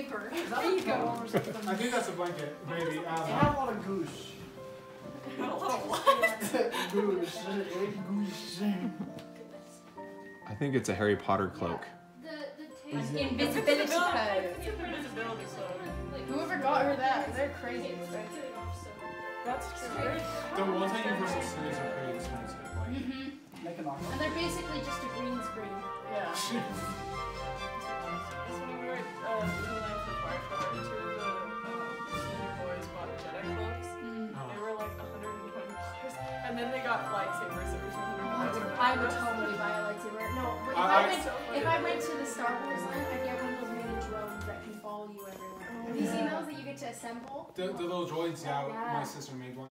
paper. There you go. I think that's a blanket, maybe. It had a lot of goose. A lot of what? Goose. Goose. I think it's a Harry Potter cloak. Invisibility code. Invisibility code. Whoever got her that, they're crazy expensive. That's true. The ones at Universal Studios are pretty expensive. Like, Make an offer. And they're basically just a green screen. Yeah. That's when we were at Disneyland for Firefly, two of the senior boys bought Jedi cloaks. They were like $120. And then they got lightsabers that were $200. I would totally buy a lightsaber. No, but if I went to the Star Wars land, I'd get one of those mini drones that can follow you everywhere. Have you seen those that you get to assemble? the little droids, yeah, my sister made one.